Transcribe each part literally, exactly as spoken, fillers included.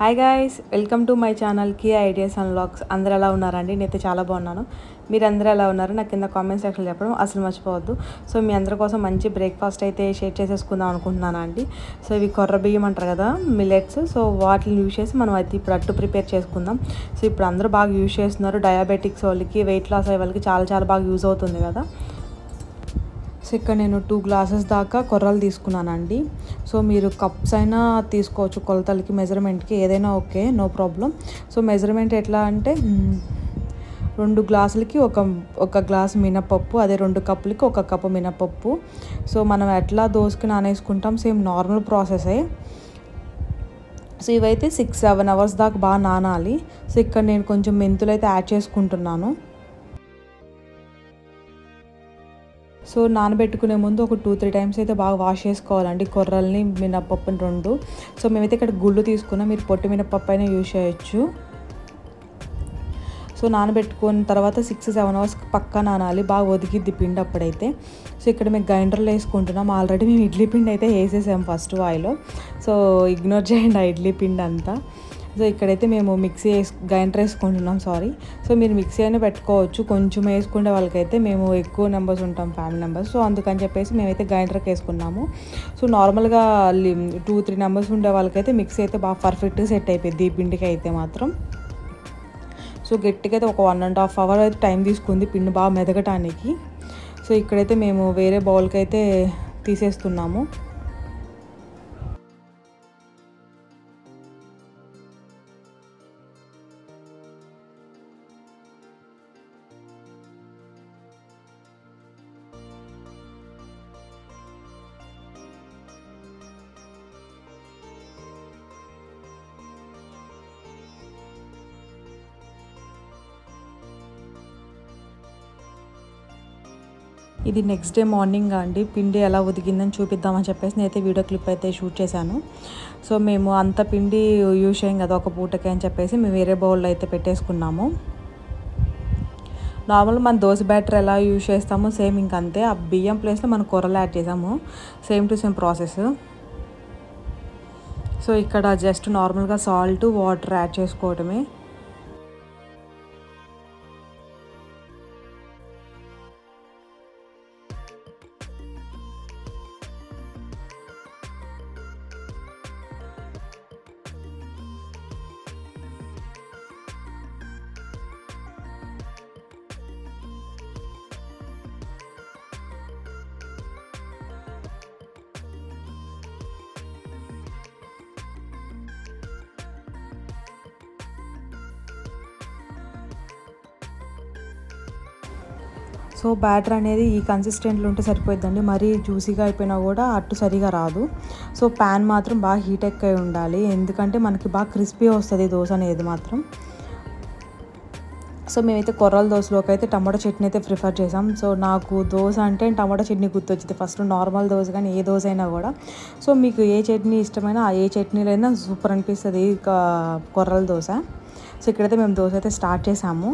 Hi guys, welcome to my channel Kiya ideas and vlogs. అందరూ ఎలా ఉన్నారండి? నేనైతే చాలా బాగున్నాను. మీరు అందరూ ఎలా ఉన్నారు? నాకు కింద కామెంట్ సెక్షన్లో చెప్పడం అసలు మర్చిపోవద్దు. సో మీ అందరి కోసం మంచి బ్రేక్ఫాస్ట్ అయితే షేర్ చేసేసుకుందాం అనుకుంటున్నాను అండి. సో ఇవి కొర్ర బియ్యం అంటారు కదా, మిల్లెట్స్. సో వాటిని యూజ్ చేసి మనం అయితే ఇప్పుడు అట్టు ప్రిపేర్ చేసుకుందాం. సో ఇప్పుడు అందరూ బాగా యూజ్ చేస్తున్నారు. డయాబెటిక్స్ వాళ్ళకి, వెయిట్ లాస్ అయ్యే వాళ్ళకి చాలా చాలా బాగా యూజ్ అవుతుంది కదా. సో ఇక్కడ నేను టూ గ్లాసెస్ దాకా కొర్రలు తీసుకున్నానండి. సో మీరు కప్స్ అయినా తీసుకోవచ్చు, కొలతలకి మెజర్మెంట్కి ఏదైనా okay, no problem. So measurement ఎట్లా అంటే రెండు గ్లాసులకి ఒక ఒక గ్లాస్ మినపప్పు, అదే రెండు కప్పులకి ఒక కప్పు మినపప్పు. సో మనం ఎట్లా దోసకి నానేసుకుంటాం, సేమ్ నార్మల్ ప్రాసెసే. సో ఇవైతే సిక్స్ సెవెన్ అవర్స్ దాకా బాగా నానాలి. సో ఇక్కడ నేను కొంచెం మెంతులు అయితే యాడ్ చేసుకుంటున్నాను. సో నానబెట్టుకునే ముందు ఒక టూ త్రీ టైమ్స్ అయితే బాగా వాష్ చేసుకోవాలండి కొర్రల్ని, మినపప్పుని రెండు. సో మేమైతే ఇక్కడ గుళ్ళు తీసుకున్నాం, మీరు పొట్టి మినపప్పు అయినా యూజ్ చేయొచ్చు. సో నానబెట్టుకున్న తర్వాత సిక్స్ సెవెన్ అవర్స్ పక్కా నానాలి, బాగా ఒదిగిద్ది పిండి అప్పుడైతే. సో ఇక్కడ మేము గ్రైండర్లో వేసుకుంటున్నాం. ఆల్రెడీ మేము ఇడ్లీ పిండి అయితే వేసేసాం ఫస్ట్ వాయిలో. సో ఇగ్నోర్ చేయండి ఆ ఇడ్లీ పిండి అంతా. సో ఇక్కడైతే మేము మిక్సీ వేసు గ్రైండర్ వేసుకుంటున్నాం సారీ. సో మీరు మిక్సీ అయినా పెట్టుకోవచ్చు, కొంచెం వేసుకునే వాళ్ళకైతే, మేము ఎక్కువ నెంబర్స్ ఉంటాం ఫ్యామిలీ మెంబర్స్, సో అందుకని చెప్పేసి మేమైతే గ్రైండర్కి వేసుకున్నాము. సో నార్మల్గా టూ త్రీ నెంబర్స్ ఉండే వాళ్ళకైతే మిక్సీ అయితే బాగా పర్ఫెక్ట్గా సెట్ అయిపోయింది ఈ పిండికి అయితే మాత్రం. సో గట్టిగా అయితే ఒక వన్ అండ్ హాఫ్ అవర్ అయితే టైం తీసుకుంది పిండి బాగా మెదగటానికి. సో ఇక్కడైతే మేము వేరే బౌల్కి అయితే తీసేస్తున్నాము. ఇది నెక్స్ట్ డే మార్నింగ్ అండి. పిండి ఎలా ఉదిగిందని చూపిద్దామని చెప్పేసి నేనైతే వీడియో క్లిప్ అయితే షూట్ చేశాను. సో మేము అంత పిండి యూజ్ చేయం కదా ఒక పూటకి అని చెప్పేసి మేము వేరే బౌల్లో అయితే పెట్టేసుకున్నాము. నార్మల్ మన దోశ బ్యాటర్ ఎలా యూజ్ చేస్తామో సేమ్ ఇంకంతే. ఆ బియ్యం ప్లేస్లో మనం కూరలు యాడ్ చేసాము, same to same process. So ఇక్కడ జస్ట్ నార్మల్గా సాల్ట్, వాటర్ యాడ్ చేసుకోవడమే. సో బ్యాటర్ అనేది ఈ కన్సిస్టెంట్లో ఉంటే సరిపోద్దండి, మరీ జ్యూసీగా అయిపోయినా కూడా అట్టు సరిగా రాదు. సో ప్యాన్ మాత్రం బాగా హీట్ ఎక్కి ఉండాలి, ఎందుకంటే మనకి బాగా క్రిస్పీ వస్తుంది దోశ అనేది మాత్రం. సో మేమైతే కొర్రల దోశలోకి అయితే టమాటో చట్నీ అయితే ప్రిఫర్ చేసాం. సో నాకు దోశ అంటే టమాటో చట్నీ గుర్తొచ్చింది ఫస్ట్, నార్మల్ దోశ కానీ ఏ దోశ అయినా కూడా. సో మీకు ఏ చట్నీ ఇష్టమైనా ఆ ఏ చట్నీలో అయినా సూపర్ అనిపిస్తుంది కొర్రల దోశ. సో ఇక్కడైతే మేము దోశ అయితే స్టార్ట్ చేసాము.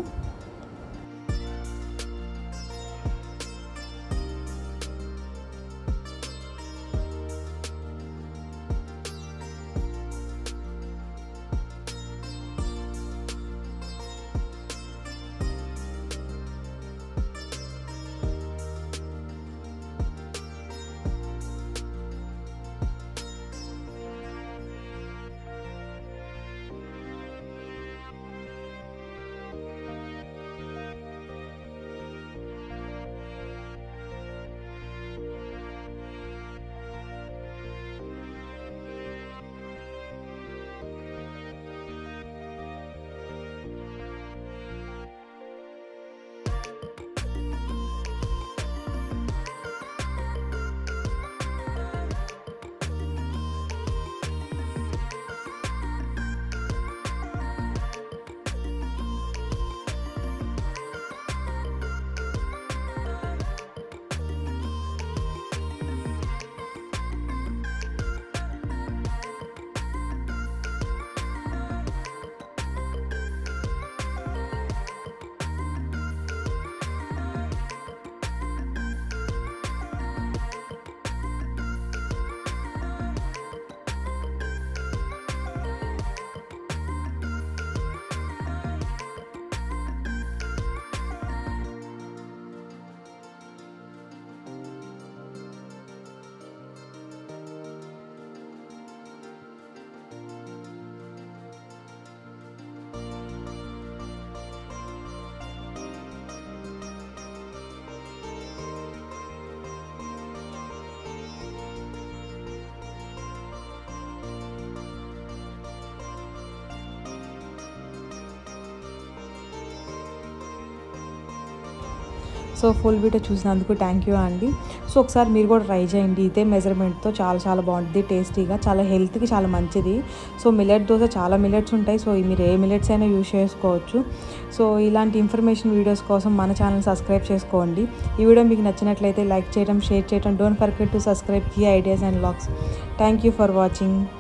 సో ఫుల్ వీడియో చూసినందుకు థ్యాంక్ యూ అండి. సో ఒకసారి మీరు కూడా ట్రై చేయండి. ఇదే మెజర్మెంట్తో చాలా చాలా బాగుంటుంది, టేస్టీగా, చాలా హెల్త్కి చాలా మంచిది. సో మిల్లెట్ దోశ చాలా మిల్లెట్స్ ఉంటాయి. సో మీరు ఏ మిల్లెట్స్ అయినా యూజ్ చేసుకోవచ్చు. సో ఇలాంటి ఇన్ఫర్మేషన్ వీడియోస్ కోసం మన ఛానల్ సబ్స్క్రైబ్ చేసుకోండి. ఈ వీడియో మీకు నచ్చినట్లయితే లైక్ చేయడం, షేర్ చేయడం, don't forget to subscribe Kiya ideas and vlogs. Thank you for watching.